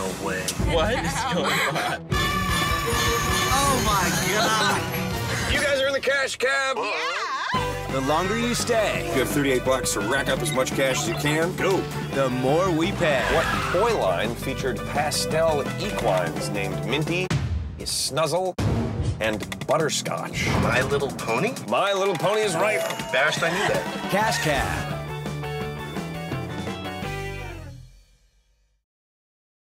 No way. What is going on? Oh my God! You guys are in the cash cab? Yeah. The longer you stay, You have 38 bucks to rack up as much cash as you can. Go. the more we pay. What toy line featured pastel equines named Minty, Snuzzle, and Butterscotch? My Little Pony? My Little Pony is right. Bashed, I knew that. Cash Cab.